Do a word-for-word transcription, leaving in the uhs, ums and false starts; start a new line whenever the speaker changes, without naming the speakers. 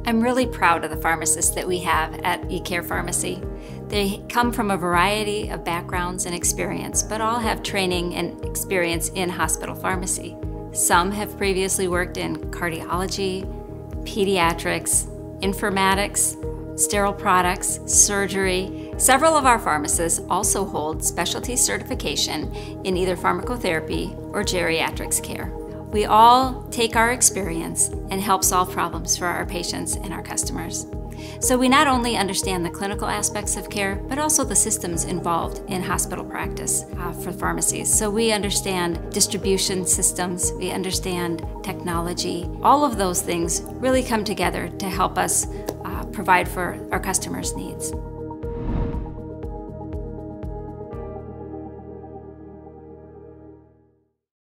I'm really proud of the pharmacists that we have at eCARE Pharmacy. They come from a variety of backgrounds and experience, but all have training and experience in hospital pharmacy. Some have previously worked in cardiology, pediatrics, informatics, sterile products, surgery. Several of our pharmacists also hold specialty certification in either pharmacotherapy or geriatrics care. We all take our experience and help solve problems for our patients and our customers. So we not only understand the clinical aspects of care, but also the systems involved in hospital practice uh, for pharmacies. So we understand distribution systems, we understand technology. All of those things really come together to help us uh, provide for our customers' needs.